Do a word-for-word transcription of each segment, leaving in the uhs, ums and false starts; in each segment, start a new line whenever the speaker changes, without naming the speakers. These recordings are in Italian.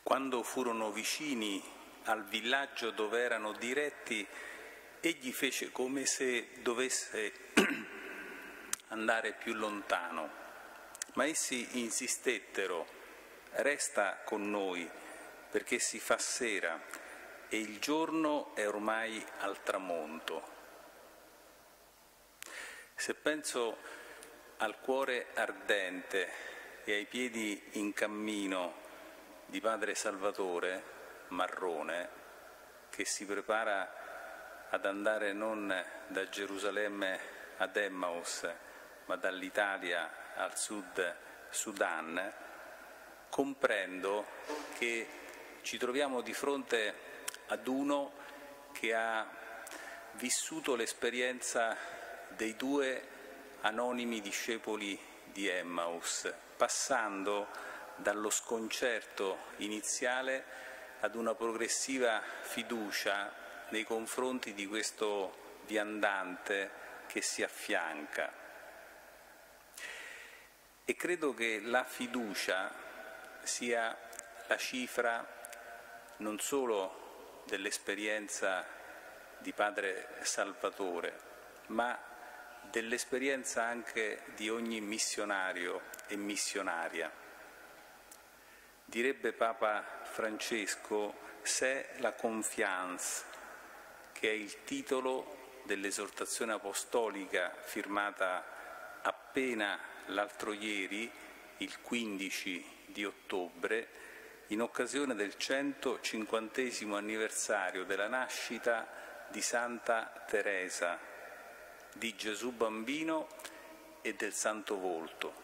Quando furono vicini al villaggio dove erano diretti, egli fece come se dovesse andare più lontano, ma essi insistettero: «Resta con noi, perché si fa sera e il giorno è ormai al tramonto». Se penso al cuore ardente e ai piedi in cammino di padre Salvatore Marrone, che si prepara ad andare non da Gerusalemme ad Emmaus, ma dall'Italia al Sud Sudan, comprendo che ci troviamo di fronte ad uno che ha vissuto l'esperienza dei due anonimi discepoli di Emmaus, passando dallo sconcerto iniziale ad una progressiva fiducia nei confronti di questo viandante che si affianca. E credo che la fiducia sia la cifra non solo dell'esperienza di padre Salvatore, ma dell'esperienza anche di ogni missionario e missionaria. Direbbe Papa Francesco: «C'est la confiance», che è il titolo dell'esortazione apostolica firmata appena l'altro ieri, il quindici di ottobre, in occasione del centocinquantesimo anniversario della nascita di Santa Teresa, di Gesù Bambino e del Santo Volto.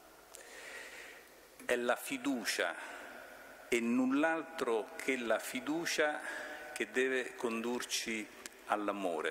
È la fiducia e null'altro che la fiducia che deve condurci all'amore.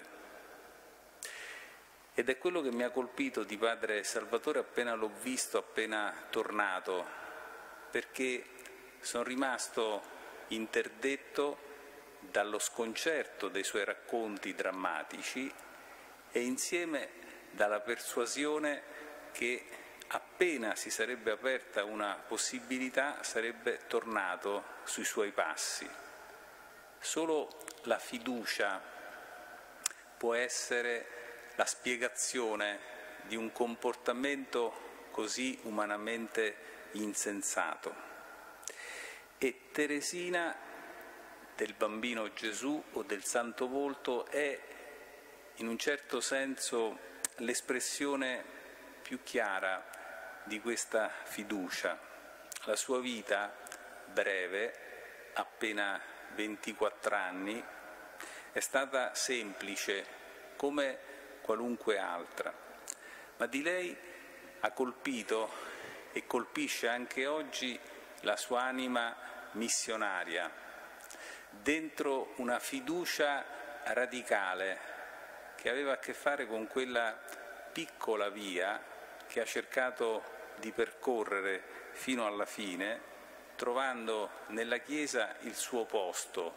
Ed è quello che mi ha colpito di padre Salvatore appena l'ho visto, appena tornato, perché sono rimasto interdetto dallo sconcerto dei suoi racconti drammatici e insieme dalla persuasione che appena si sarebbe aperta una possibilità sarebbe tornato sui suoi passi. Solo la fiducia può essere la spiegazione di un comportamento così umanamente insensato. E Teresina del Bambino Gesù o del Santo Volto è in un certo senso l'espressione più chiara di questa fiducia. La sua vita breve, appena ventiquattro anni, è stata semplice come qualunque altra, ma di lei ha colpito e colpisce anche oggi la sua anima missionaria, dentro una fiducia radicale che aveva a che fare con quella piccola via che ha cercato di percorrere fino alla fine, trovando nella Chiesa il suo posto.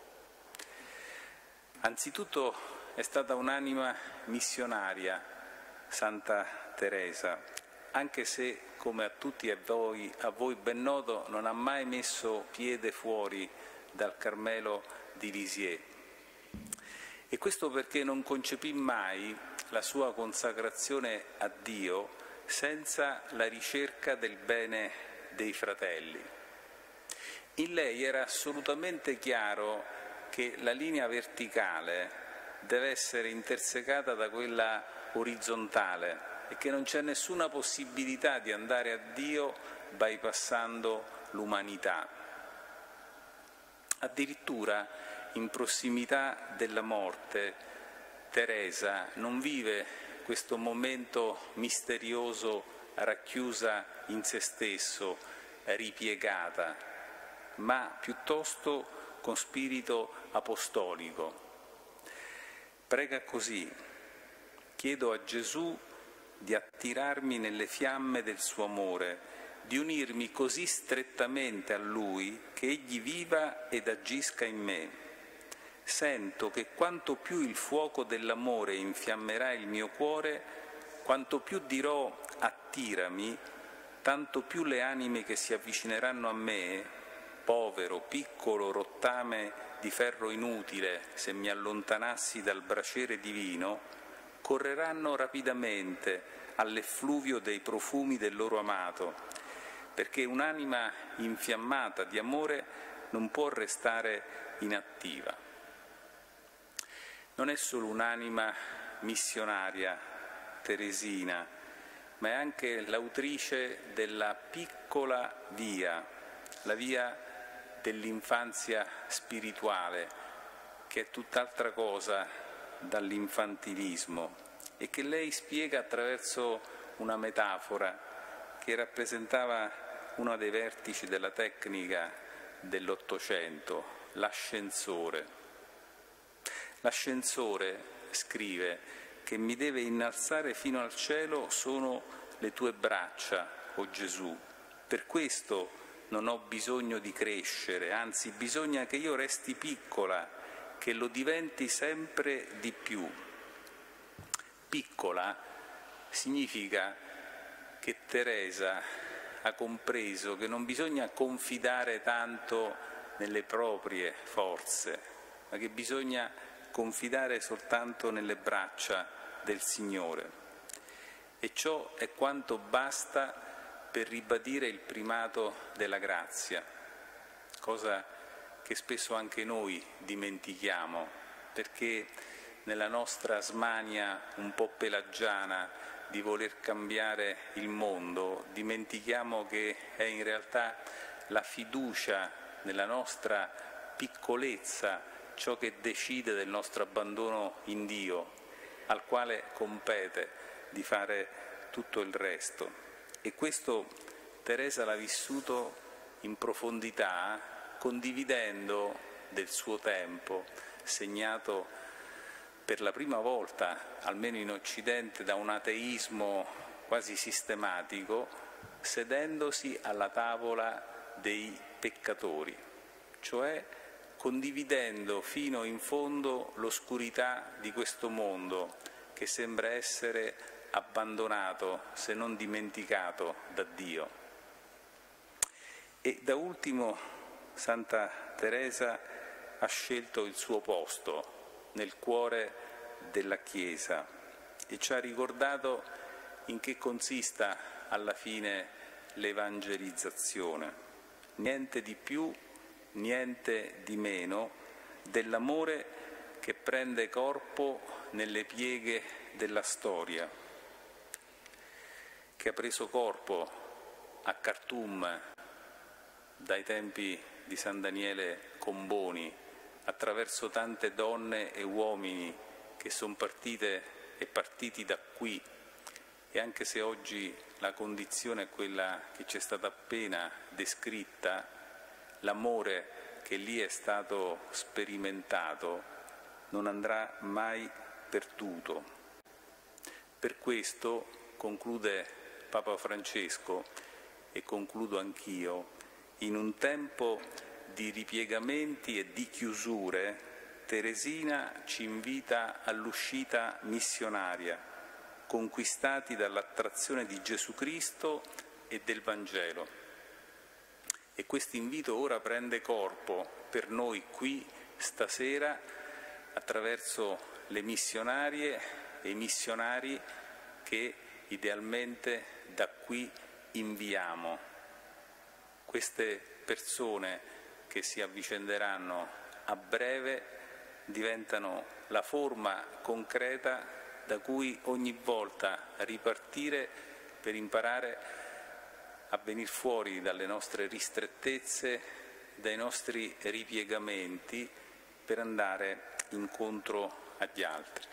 Anzitutto è stata un'anima missionaria, Santa Teresa, anche se, come a tutti e voi, a voi ben noto, non ha mai messo piede fuori dal Carmelo di Lisieux. E questo perché non concepì mai la sua consacrazione a Dio senza la ricerca del bene dei fratelli. In lei era assolutamente chiaro che la linea verticale deve essere intersecata da quella orizzontale e che non c'è nessuna possibilità di andare a Dio bypassando l'umanità. Addirittura in prossimità della morte, Teresa non vive questo momento misterioso racchiusa in se stesso, ripiegata, ma piuttosto con spirito apostolico. Prega così: «Chiedo a Gesù di attirarmi nelle fiamme del suo amore, di unirmi così strettamente a Lui che Egli viva ed agisca in me. Sento che quanto più il fuoco dell'amore infiammerà il mio cuore, quanto più dirò attirami, tanto più le anime che si avvicineranno a me povero, piccolo rottame di ferro inutile, se mi allontanassi dal braciere divino, correranno rapidamente all'effluvio dei profumi del loro amato, perché un'anima infiammata di amore non può restare inattiva. Non è solo un'anima missionaria, teresina, ma è anche l'autrice della piccola via, la via dell'infanzia spirituale, che è tutt'altra cosa dall'infantilismo e che lei spiega attraverso una metafora che rappresentava uno dei vertici della tecnica dell'Ottocento, l'ascensore. L'ascensore, scrive, che mi deve innalzare fino al cielo sono le tue braccia, o Gesù. Per questo non ho bisogno di crescere, anzi bisogna che io resti piccola, che lo diventi sempre di più. Piccola significa che Teresa ha compreso che non bisogna confidare tanto nelle proprie forze, ma che bisogna confidare soltanto nelle braccia del Signore. E ciò è quanto basta per ribadire il primato della grazia, cosa che spesso anche noi dimentichiamo, perché nella nostra smania un po' pelagiana di voler cambiare il mondo, dimentichiamo che è in realtà la fiducia nella nostra piccolezza ciò che decide del nostro abbandono in Dio, al quale compete di fare tutto il resto. E questo Teresa l'ha vissuto in profondità, condividendo del suo tempo, segnato per la prima volta, almeno in Occidente, da un ateismo quasi sistematico, sedendosi alla tavola dei peccatori, cioè condividendo fino in fondo l'oscurità di questo mondo che sembra essere abbandonato, se non dimenticato, da Dio. E da ultimo Santa Teresa ha scelto il suo posto nel cuore della Chiesa e ci ha ricordato in che consista alla fine l'evangelizzazione. Niente di più, niente di meno dell'amore che prende corpo nelle pieghe della storia, che ha preso corpo a Khartoum dai tempi di San Daniele Comboni, attraverso tante donne e uomini che sono partite e partiti da qui, e anche se oggi la condizione è quella che ci è stata appena descritta, l'amore che lì è stato sperimentato non andrà mai perduto. Per questo, conclude Papa Francesco, e concludo anch'io, in un tempo di ripiegamenti e di chiusure, Teresina ci invita all'uscita missionaria, conquistati dall'attrazione di Gesù Cristo e del Vangelo. E questo invito ora prende corpo per noi qui stasera attraverso le missionarie e i missionari che idealmente da qui inviamo. Queste persone che si avvicenderanno a breve diventano la forma concreta da cui ogni volta ripartire per imparare a venire fuori dalle nostre ristrettezze, dai nostri ripiegamenti, per andare incontro agli altri.